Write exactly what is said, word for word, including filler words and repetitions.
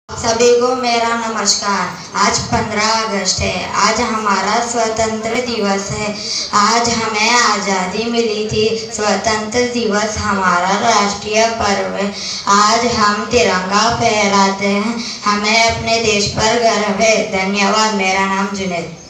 सभी को मेरा नमस्कार। आज पंद्रह अगस्त है। आज हमारा स्वतंत्र दिवस है। आज हमें आज़ादी मिली थी। स्वतंत्र दिवस हमारा राष्ट्रीय पर्व है। आज हम तिरंगा फहराते हैं। हमें अपने देश पर गर्व है। धन्यवाद। मेरा नाम जुनैद।